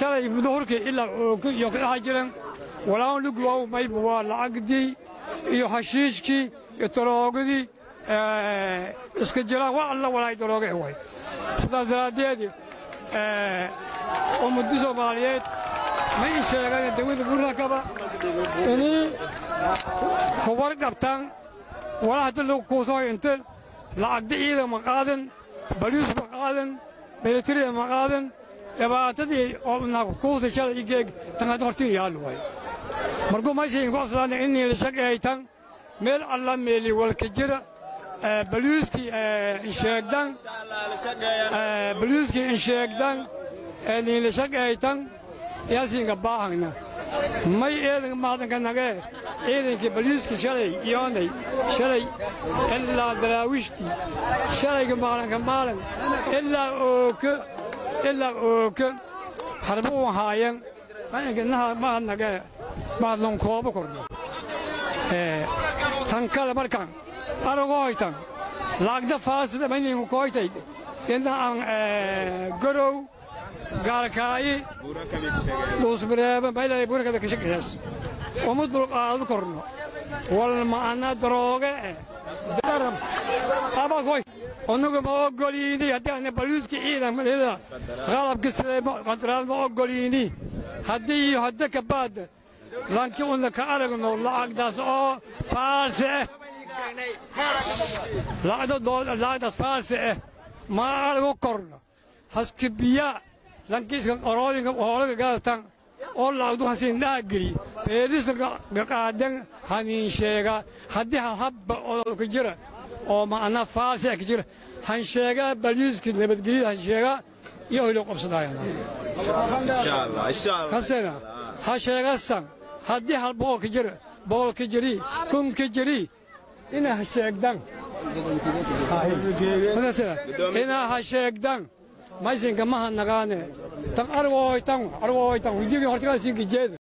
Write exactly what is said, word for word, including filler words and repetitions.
shalay duhurkii ilaa iyo ka jiran walaan lagu waa may buu lacagdii iyo hashiishkii iyo daroogadii ee iska jiraan waa alla walaay darooga way sidaas daraadeed ee ummadda Soomaaliyeed ma ii sheegaan dawladda burrakaba inay kowar qabtaan wala hadda lagu koosay inta lacagda ciidan ma qaadan baliis ma qaadan military ma qaadan dhibaatadii oo nagu koosay shalay igeeg tan hortii yaal way markuu ma sheegin qooslaan in la shaqeeytan meel alla meeli walka jira baliiski sheegdan baliiski sheegdan in la shaqeeytan yaasinga baahna may eedan maadanka naga ciidanka baliiska shalay yoonay shalay ilaa daraawishti shalayga maalanka maalan ilaa ooka ilaa ooka harbu haayeen maalinka naha maadnaga maadlon koobo korno ee tan kale markaan aragooytan laagda faasida mayninku kooytay inta aan garow gaalkaayi duusbireeba maylay burka ka shaqeeyas umudul qaad korno wal maana darooge daram aba koy onuga ma ogoliini hadii baliiski ciidan madada qalabka sida kontraad ma ogoliini hadii hadda ka baad lanki uu ka aragno lacagdaas oo faalse lacagda dood lacagdaas faalse ma argo korno haskibiya lankiiska qorooyinka hoolaga gaadatan oo lacagdu hasin dhaagiri beedisa qaadan hanin sheega hadii habba oo ka jira oo maana faasi ka jira han sheega baliiski nabadgelida han sheega iyo ilo qabsadayaan insha Allah insha Allah kasena ha sheega san hadii hal bool ka jira bool ka jiri kun ka jiri ina ha sheegdan ina ha sheegdan ما يصير كمان نقانة تان أروي تان أروي تان ويجي هرتكا سينك جد